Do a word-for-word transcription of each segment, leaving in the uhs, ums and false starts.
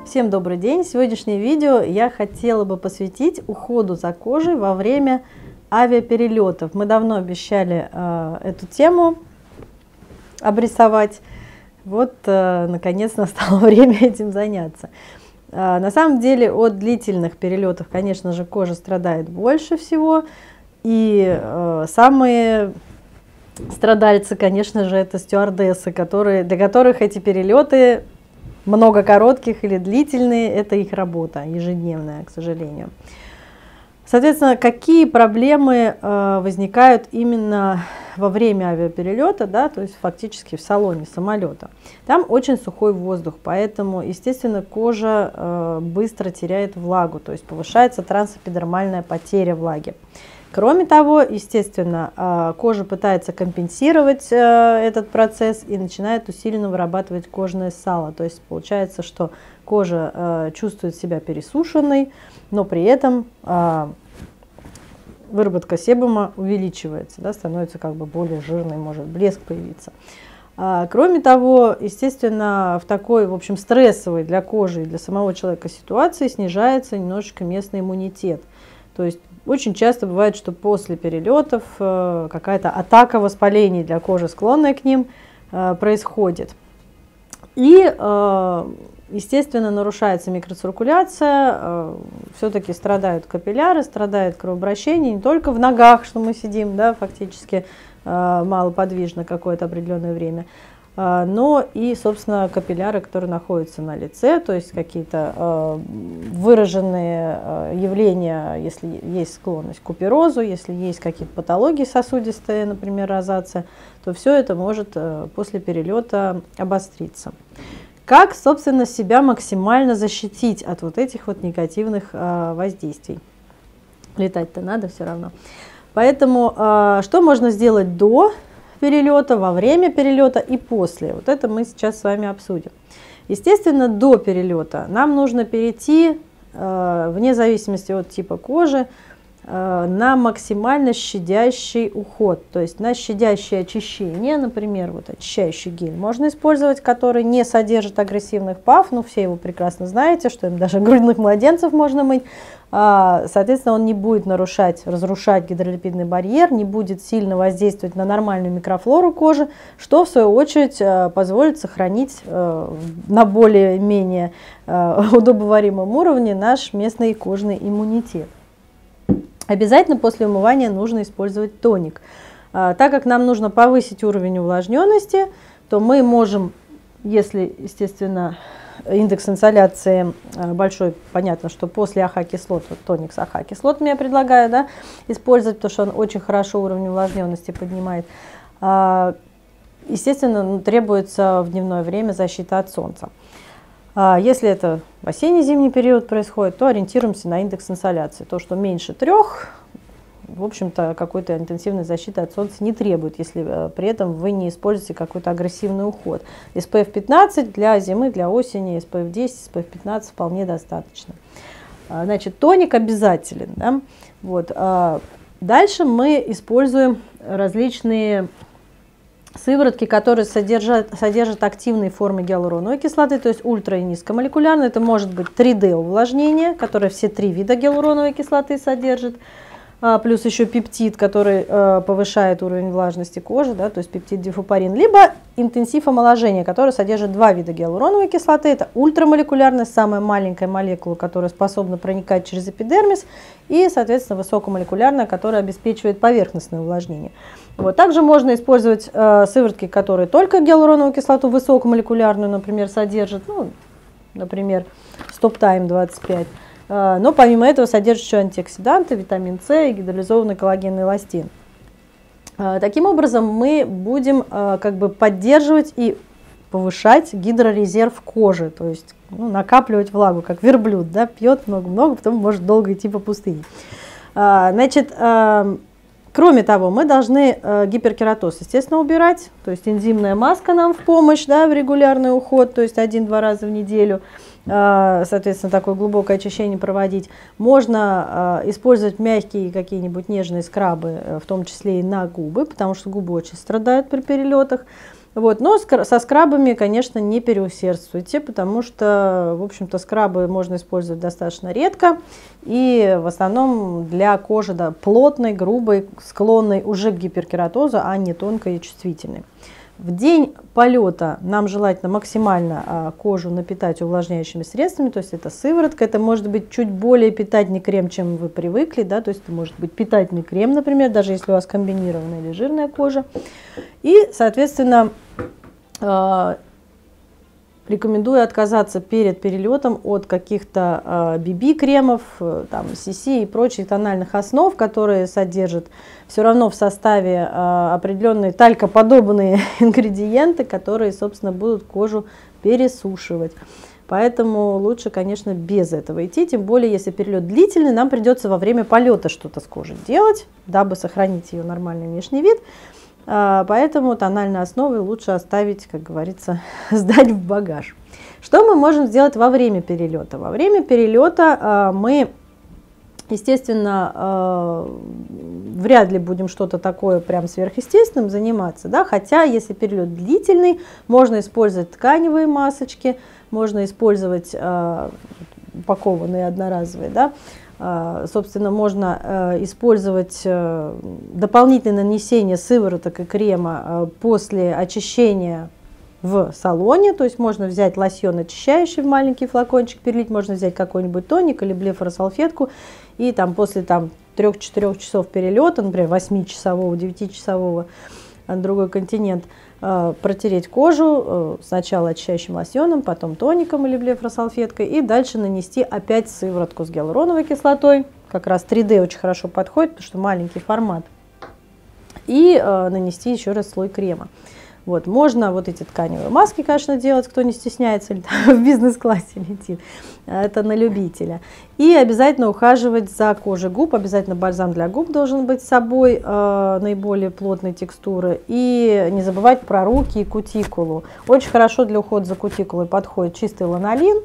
Всем добрый день! Сегодняшнее видео я хотела бы посвятить уходу за кожей во время авиаперелетов. Мы давно обещали э, эту тему обрисовать. Вот, э, наконец, настало время этим заняться. Э, на самом деле, от длительных перелетов, конечно же, кожа страдает больше всего. И э, самые страдальцы, конечно же, это стюардессы, которые, для которых эти перелеты много коротких или длительные, это их работа ежедневная, к сожалению. Соответственно, какие проблемы э, возникают именно во время авиаперелета, да, то есть фактически в салоне самолета? Там очень сухой воздух, поэтому, естественно, кожа э, быстро теряет влагу, то есть повышается трансэпидермальная потеря влаги. Кроме того, естественно, кожа пытается компенсировать этот процесс и начинает усиленно вырабатывать кожное сало. То есть получается, что кожа чувствует себя пересушенной, но при этом выработка себума увеличивается, да, становится как бы более жирной, может блеск появиться. Кроме того, естественно, в такой, в общем, стрессовой для кожи и для самого человека ситуации снижается немножечко местный иммунитет. То есть очень часто бывает, что после перелетов э, какая-то атака воспалений для кожи, склонная к ним, э, происходит. И, э, естественно, нарушается микроциркуляция, э, все-таки страдают капилляры, страдает кровообращение, не только в ногах, что мы сидим, да, фактически э, малоподвижно какое-то определенное время, э, но и, собственно, капилляры, которые находятся на лице, то есть какие-то э, выраженные э, явления, если есть склонность к куперозу, если есть какие-то патологии сосудистые, например, розация, то все это может э, после перелета обостриться. Как, собственно, себя максимально защитить от вот этих вот негативных э, воздействий? Летать-то надо все равно. Поэтому э, что можно сделать до перелета, во время перелета и после? Вот это мы сейчас с вами обсудим. Естественно, до перелета нам нужно перейти, э, вне зависимости от типа кожи, э, на максимально щадящий уход, то есть на щадящее очищение. Например, вот очищающий гель можно использовать, который не содержит агрессивных паф, ну все его прекрасно знаете, что им даже грудных младенцев можно мыть. Соответственно, он не будет нарушать, разрушать гидролипидный барьер, не будет сильно воздействовать на нормальную микрофлору кожи, что в свою очередь позволит сохранить на более-менее удобоваримом уровне наш местный кожный иммунитет. Обязательно после умывания нужно использовать тоник. Так как нам нужно повысить уровень увлажненности, то мы можем, если, естественно, индекс инсоляции большой, понятно, что после АХ-кислот, вот тоник с АХ-кислотами я предлагаю, да, использовать, потому что он очень хорошо уровень увлажненности поднимает. Естественно, требуется в дневное время защита от солнца. Если это в осенне-зимний период происходит, то ориентируемся на индекс инсоляции. То, что меньше трех, в общем-то, какой-то интенсивной защиты от солнца не требует, если э, при этом вы не используете какой-то агрессивный уход. эс пэ эф пятнадцать для зимы, для осени, эс пэ эф десять, эс пэ эф пятнадцать вполне достаточно. А, значит, тоник обязателен. Да? Вот. А дальше мы используем различные сыворотки, которые содержат, содержат активные формы гиалуроновой кислоты, то есть ультра и низкомолекулярные. Это может быть три дэ увлажнение, которое все три вида гиалуроновой кислоты содержит. Плюс еще пептид, который э, повышает уровень влажности кожи, да, то есть пептид дифупарин, либо интенсив омоложения, который содержит два вида гиалуроновой кислоты. Это ультрамолекулярная, самая маленькая молекула, которая способна проникать через эпидермис, и, соответственно, высокомолекулярная, которая обеспечивает поверхностное увлажнение. Вот. Также можно использовать э, сыворотки, которые только гиалуроновую кислоту высокомолекулярную, например, содержат, ну, например, StopTime двадцать пять. Но помимо этого содержит еще антиоксиданты, витамин С и гидролизованный коллагенный эластин. Таким образом, мы будем как бы поддерживать и повышать гидрорезерв кожи, то есть ну, накапливать влагу, как верблюд, да, пьет много-много, потом может долго идти по пустыне. Значит, кроме того, мы должны гиперкератоз, естественно, убирать, то есть энзимная маска нам в помощь, да, в регулярный уход, то есть один-два раза в неделю. Соответственно, такое глубокое очищение проводить. Можно использовать мягкие какие-нибудь нежные скрабы, в том числе и на губы, потому что губы очень страдают при перелетах. Вот, но со скрабами, конечно, не переусердствуйте, потому что, в общем-то, скрабы можно использовать достаточно редко и в основном для кожи, да, плотной, грубой, склонной уже к гиперкератозу, а не тонкой и чувствительной. В день полета нам желательно максимально а, кожу напитать увлажняющими средствами, то есть это сыворотка, это может быть чуть более питательный крем, чем вы привыкли, да, то есть это может быть питательный крем, например, даже если у вас комбинированная или жирная кожа. И, соответственно, а, рекомендую отказаться перед перелетом от каких-то би би-кремов, там, си си и прочих тональных основ, которые содержат все равно в составе а, определенные талькоподобные ингредиенты, которые, собственно, будут кожу пересушивать. Поэтому лучше, конечно, без этого идти, тем более, если перелет длительный, нам придется во время полета что-то с кожей делать, дабы сохранить ее нормальный внешний вид. Поэтому тональные основы лучше оставить, как говорится, сдать в багаж. Что мы можем сделать во время перелета? Во время перелета мы, естественно, вряд ли будем что-то такое прям сверхъестественным заниматься, да? Хотя, если перелет длительный, можно использовать тканевые масочки, можно использовать упакованные одноразовые, да? Собственно, можно использовать дополнительное нанесение сывороток и крема после очищения в салоне, то есть можно взять лосьон очищающий в маленький флакончик, перелить, можно взять какой-нибудь тоник или блефоросалфетку, и там после там, трёх-четырёх часов перелета, например, восьмичасового, девятичасового на другой континент, протереть кожу сначала очищающим лосьоном, потом тоником или блефоросалфеткой, и дальше нанести опять сыворотку с гиалуроновой кислотой. Как раз три дэ очень хорошо подходит, потому что маленький формат. И нанести еще раз слой крема. Вот, можно вот эти тканевые маски, конечно, делать, кто не стесняется, или там в бизнес-классе летит. Это на любителя. И обязательно ухаживать за кожей губ. Обязательно бальзам для губ должен быть с собой э, наиболее плотной текстуры. И не забывать про руки и кутикулу. Очень хорошо для ухода за кутикулой подходит чистый ланолин.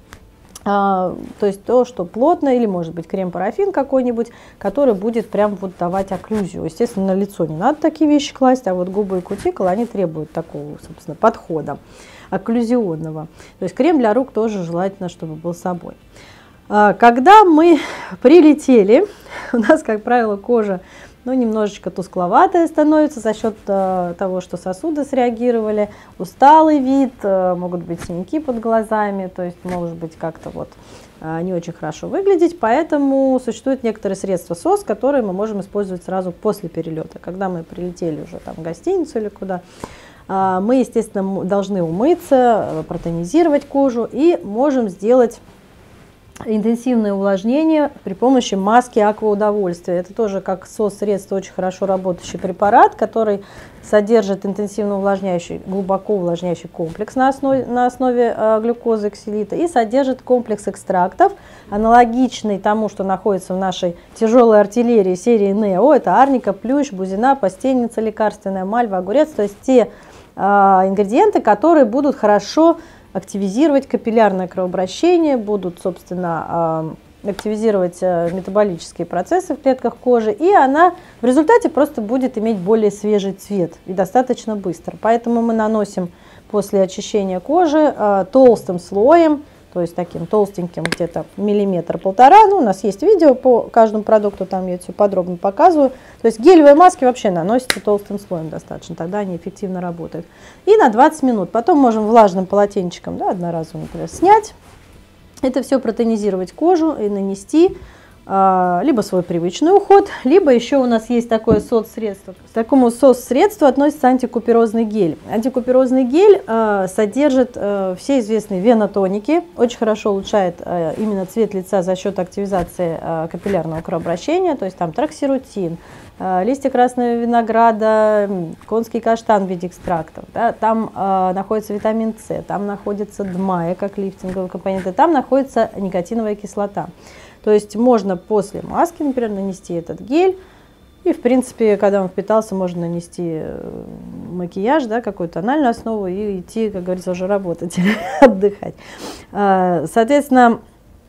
А, то есть то, что плотно, или может быть крем-парафин какой-нибудь, который будет прям вот давать окклюзию. Естественно, на лицо не надо такие вещи класть, а вот губы и кутикулы, они требуют такого, собственно, подхода окклюзионного. То есть крем для рук тоже желательно, чтобы был с собой. А, когда мы прилетели, у нас, как правило, кожа ну, немножечко тускловатая становится за счет э, того, что сосуды среагировали, усталый вид, э, могут быть синяки под глазами, то есть может быть как-то вот э, не очень хорошо выглядеть, поэтому существуют некоторые средства СОС, которые мы можем использовать сразу после перелета, когда мы прилетели уже там в гостиницу или куда. Э, мы, естественно, должны умыться, протонизировать кожу и можем сделать интенсивное увлажнение при помощи маски акваудовольствия. Это тоже как СОС-средство очень хорошо работающий препарат, который содержит интенсивно увлажняющий, глубоко увлажняющий комплекс на основе, на основе э, глюкозы и ксилита и содержит комплекс экстрактов, аналогичный тому, что находится в нашей тяжелой артиллерии серии Нео. Это арника, плющ, бузина, постельница лекарственная, мальва, огурец. То есть те э, ингредиенты, которые будут хорошо активизировать капиллярное кровообращение, будут, собственно, активизировать метаболические процессы в клетках кожи, и она в результате просто будет иметь более свежий цвет и достаточно быстро. Поэтому мы наносим после очищения кожи толстым слоем, то есть таким толстеньким, где-то миллиметр-полтора. Ну, у нас есть видео по каждому продукту, там я все подробно показываю. То есть гелевые маски вообще наносятся толстым слоем достаточно, тогда они эффективно работают. И на двадцать минут. Потом можем влажным полотенчиком, да, одноразово, например, снять. Это все протонизировать кожу и нанести а, либо свой привычный уход, либо еще у нас есть такое соцсредство. К такому соцсредству относится антикуперозный гель. Антикуперозный гель а, содержит а, все известные венотоники, очень хорошо улучшает а, именно цвет лица за счет активизации а, капиллярного кровообращения, то есть там троксирутин, а, листья красного винограда, конский каштан в виде экстрактов, да, там а, находится витамин С, там находится ДМАЭ как лифтинговый компонент, и там находится никотиновая кислота. То есть можно после маски, например, нанести этот гель, и, в принципе, когда он впитался, можно нанести макияж, да, какую-то тональную основу и идти, как говорится, уже работать или отдыхать. Соответственно,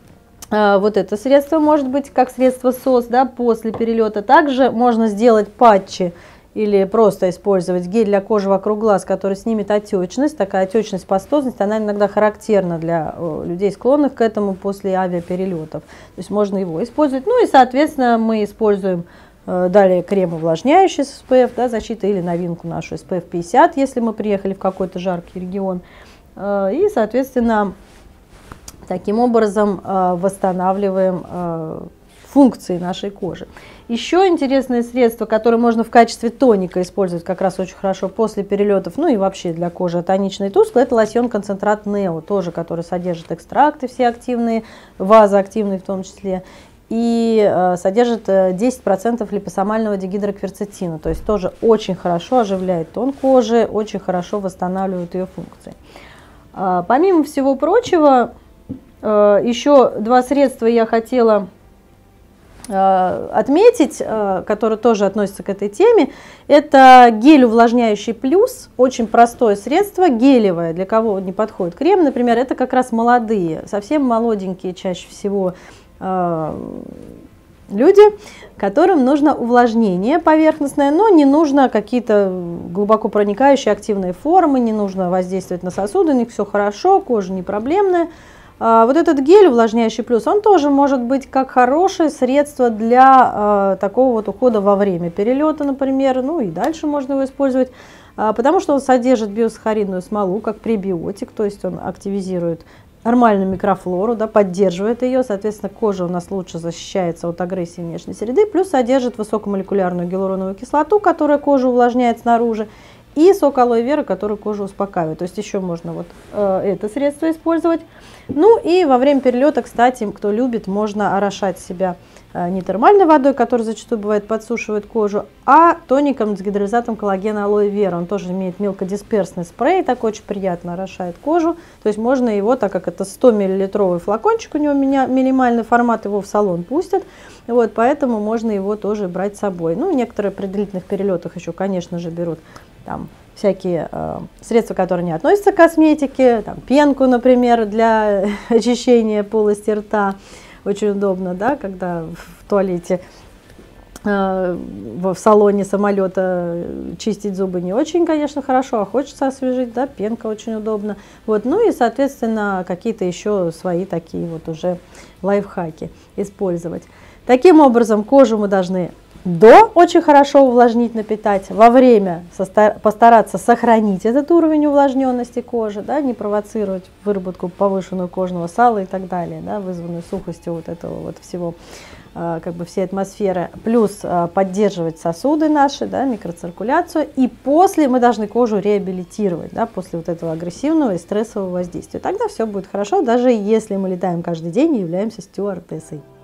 вот это средство может быть как средство СОС, да, после перелета. Также можно сделать патчи или просто использовать гель для кожи вокруг глаз, который снимет отечность. Такая отечность, пастозность, она иногда характерна для людей, склонных к этому после авиаперелетов. То есть можно его использовать. Ну и, соответственно, мы используем далее крем увлажняющий с эс пэ эф, да, защита, или новинку нашу эс пэ эф пятьдесят, если мы приехали в какой-то жаркий регион. И, соответственно, таким образом восстанавливаем функции нашей кожи. Еще интересное средство, которое можно в качестве тоника использовать как раз очень хорошо после перелетов, ну и вообще для кожи тоничной и тусклой, это лосьон-концентрат Нео, тоже, который содержит экстракты все активные, вазоактивные в том числе, и э, содержит десять процентов липосомального дигидрокверцетина, то есть тоже очень хорошо оживляет тон кожи, очень хорошо восстанавливает ее функции. А, помимо всего прочего, э, еще два средства я хотела отметить, которые тоже относятся к этой теме. Это гель увлажняющий плюс, очень простое средство, гелевое, для кого не подходит крем, например, это как раз молодые, совсем молоденькие чаще всего люди, которым нужно увлажнение поверхностное, но не нужно какие-то глубоко проникающие активные формы, не нужно воздействовать на сосуды, у них все хорошо, кожа не проблемная. Вот этот гель увлажняющий плюс, он тоже может быть как хорошее средство для э, такого вот ухода во время перелета, например, ну и дальше можно его использовать, э, потому что он содержит биосахаридную смолу как пребиотик, то есть он активизирует нормальную микрофлору, да, поддерживает ее, соответственно, кожа у нас лучше защищается от агрессии внешней среды, плюс содержит высокомолекулярную гиалуроновую кислоту, которая кожу увлажняет снаружи, и сок алоэ вера, который кожу успокаивает. То есть еще можно вот э, это средство использовать. Ну и во время перелета, кстати, кто любит, можно орошать себя э, не термальной водой, которая зачастую бывает подсушивает кожу, а тоником с гидролизатом коллагена алоэ вера. Он тоже имеет мелкодисперсный спрей, такой очень приятно орошает кожу. То есть можно его, так как это сто миллилитровый флакончик, у него минимальный формат, его в салон пустят. Вот, поэтому можно его тоже брать с собой. Ну, некоторые при длительных перелетах еще, конечно же, берут там всякие э, средства, которые не относятся к косметике, там, пенку, например, для очищения полости рта. Очень удобно, да, когда в туалете, э, в салоне самолета чистить зубы не очень, конечно, хорошо, а хочется освежить, да, пенка очень удобна. Вот, ну и, соответственно, какие-то еще свои такие вот уже лайфхаки использовать. Таким образом, кожу мы должны до очень хорошо увлажнить, напитать, во время постараться сохранить этот уровень увлажненности кожи, да, не провоцировать выработку повышенного кожного сала и так далее, да, вызванную сухостью вот этого вот всего, как бы всей атмосферы, плюс поддерживать сосуды наши, да, микроциркуляцию, и после мы должны кожу реабилитировать, да, после вот этого агрессивного и стрессового воздействия. Тогда все будет хорошо, даже если мы летаем каждый день и являемся стюардессой.